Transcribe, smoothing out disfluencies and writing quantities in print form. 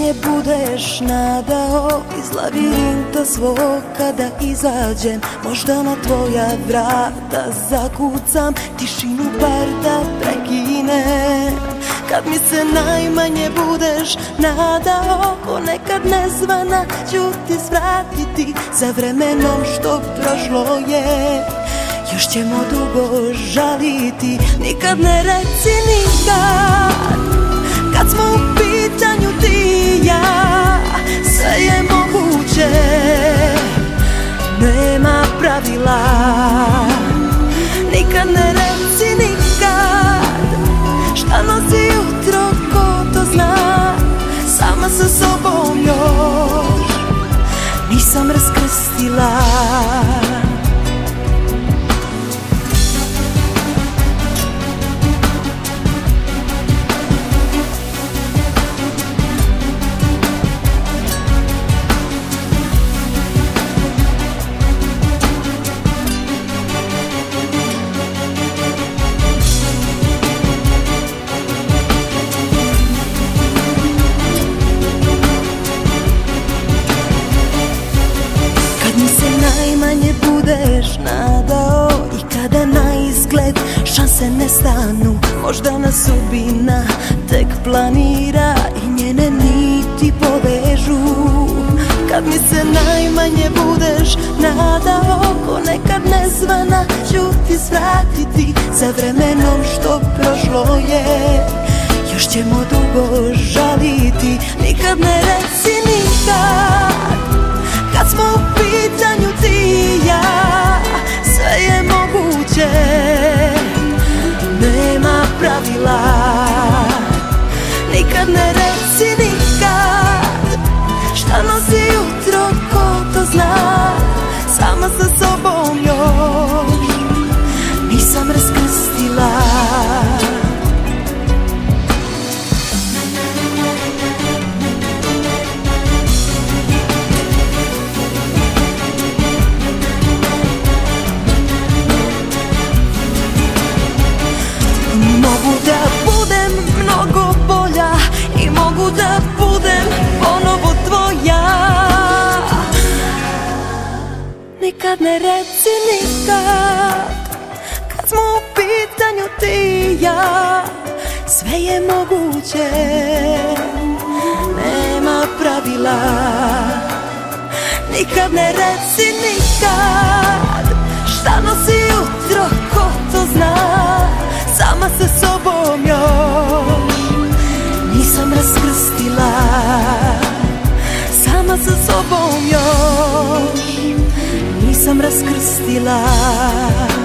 najmanje budeš nadao, iz labirinta svog kada izađem, možda na tvoja vrata zakucam, tišinu bar da prekinem. Kad mi se najmanje budeš nadao, ponekad nezvana ću ti svratiti za vremenom što prošlo je. Još ćemo dugo žaliti, nikad ne reci nikad, kad smo u pitanju ti i ja, sve je moguće, nema pravila. Nikad ne reci nikad, šta nosi jutro ko to zna, sama sa sobom još nisam raskrstila. Najmanje budeš nadao i kada na izgled šanse nestanu, možda nas sudbina tek planira i njene niti povežu. Kad mi se najmanje budeš nadao, ponekad nezvana ću ti svratiti za vremenom što prošlo je. Još ćemo dugo žaliti, nikad ne reci nikad, kad smo u pitanju ti i ja, sve je moguće, nema pravila. Nikad ne reci nikad, šta nosi jutro ko to zna, sama sa sobom još nisam raskrstila. Mogu da budem mnogo bolja i mogu da budem ponovo tvoja. Nikad ne reci nikad, kad smo u pitanju ti i ja, sve je moguće, nema pravila. Nikad ne reci nikad, šta nosi jutro ko to zna, sama sa sobom još nisam raskrstila. Sama sa sobom još nisam raskrstila.